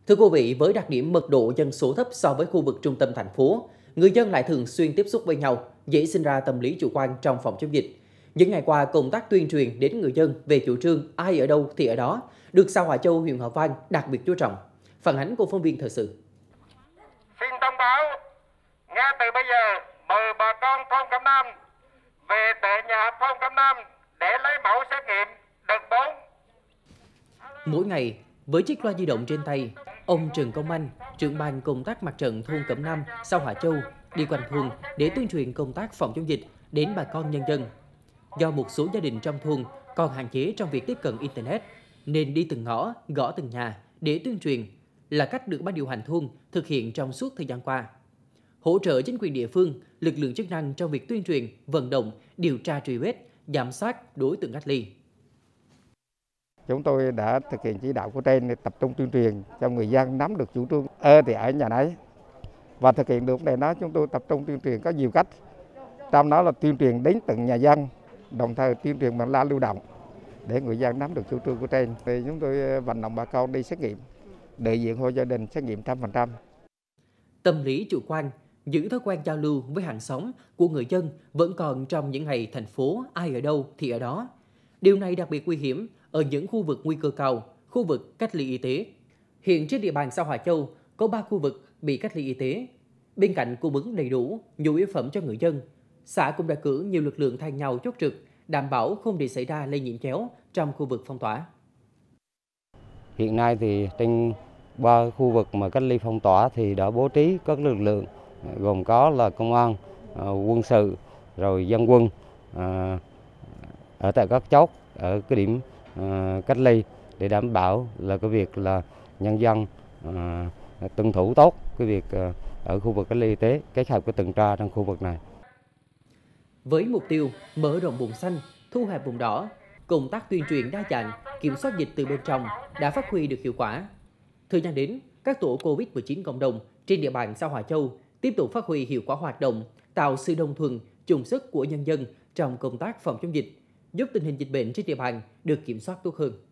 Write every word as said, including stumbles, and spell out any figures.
Thưa quý vị, với đặc điểm mật độ dân số thấp so với khu vực trung tâm thành phố, người dân lại thường xuyên tiếp xúc với nhau, dễ sinh ra tâm lý chủ quan trong phòng chống dịch. Những ngày qua, công tác tuyên truyền đến người dân về chủ trương ai ở đâu thì ở đó được xã Hòa Châu, huyện Hòa Vang đặc biệt chú trọng. Phản ánh của phóng viên thời sự. Xin thông báo, ngay từ bây giờ mời bà con thôn Cẩm Nam về tại nhà thôn Cẩm Nam để lấy mẫu xét nghiệm đợt bốn. Mỗi ngày, với chiếc loa di động trên tay, ông Trần Công Anh, trưởng ban công tác mặt trận thôn Cẩm Nam, xã Hòa Châu, đi quanh thôn để tuyên truyền công tác phòng chống dịch đến bà con nhân dân. Do một số gia đình trong thôn còn hạn chế trong việc tiếp cận Internet, nên đi từng ngõ, gõ từng nhà để tuyên truyền là cách được ban điều hành thôn thực hiện trong suốt thời gian qua. Hỗ trợ chính quyền địa phương, lực lượng chức năng trong việc tuyên truyền, vận động, điều tra truy vết, giám sát đối tượng cách ly. Chúng tôi đã thực hiện chỉ đạo của trên để tập trung tuyên truyền cho người dân nắm được chủ trương ơ thì ở nhà nấy. Và thực hiện được vấn đề đó, chúng tôi tập trung tuyên truyền có nhiều cách. Trong đó là tuyên truyền đến từng nhà dân, đồng thời tuyên truyền bằng loa lưu động để người dân nắm được chủ trương của trên. Thì chúng tôi vận động bà con đi xét nghiệm, đại diện hộ gia đình xét nghiệm một trăm phần trăm. Tâm lý chủ quan, giữ thói quen giao lưu với hàng xóm của người dân vẫn còn trong những ngày thành phố ai ở đâu thì ở đó. Điều này đặc biệt nguy hiểm ở những khu vực nguy cơ cao, khu vực cách ly y tế. Hiện trên địa bàn xã Hòa Châu có ba khu vực bị cách ly y tế. Bên cạnh cung ứng đầy đủ nhu yếu phẩm cho người dân, xã cũng đã cử nhiều lực lượng thay nhau chốt trực, đảm bảo không để xảy ra lây nhiễm chéo trong khu vực phong tỏa. Hiện nay thì trên ba khu vực mà cách ly phong tỏa thì đã bố trí các lực lượng gồm có là công an, quân sự, rồi dân quân ở tại các chốt ở cái điểm cách ly để đảm bảo là cái việc là nhân dân tuân thủ tốt cái việc ở khu vực cách ly y tế, kết hợp cái tuần tra trong khu vực này. Với mục tiêu mở rộng vùng xanh, thu hẹp vùng đỏ, công tác tuyên truyền đa dạng, kiểm soát dịch từ bên trong đã phát huy được hiệu quả. Thời gian đến, các tổ Covid mười chín cộng đồng trên địa bàn xã Hòa Châu tiếp tục phát huy hiệu quả hoạt động, tạo sự đồng thuận, chung sức của nhân dân trong công tác phòng chống dịch, giúp tình hình dịch bệnh trên địa bàn được kiểm soát tốt hơn.